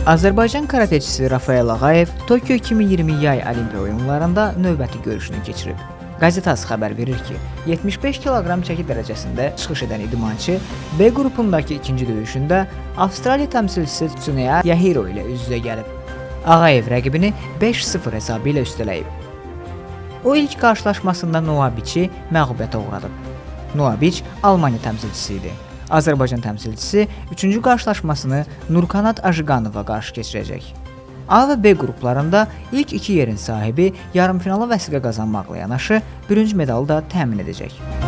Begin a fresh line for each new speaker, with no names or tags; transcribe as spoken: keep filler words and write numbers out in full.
Azərbaycan karateçisi Rafael Ağayev Tokyo iki min iyirmi yay Olimpiya oyunlarında növbəti görüşünü keçirib. Qazetası xəbər verir ki, yetmiş beş kiloqram çəki dərəcəsində çıxış edən idmançı B qrupundakı ikinci döyüşündə Avstraliya təmsilçisi Tsuneya Yahiro ilə üz-üzə gəlib. Ağayev rəqibini beş sıfır hesabı ilə üstələyib. O ilk qarşılaşmasında Noabiçi məğlubiyyətə uğradıb. Noabiç Almaniya təmsilçisi idi. Azərbaycan təmsilçisi üçüncü qarşılaşmasını Nurkanat Ajiqanova qarşı keçirəcək. A və B qruplarında ilk iki yerin sahibi yarımfinala vəsiqə qazanmaqla yanaşı, bürünc medalı da təmin edəcək.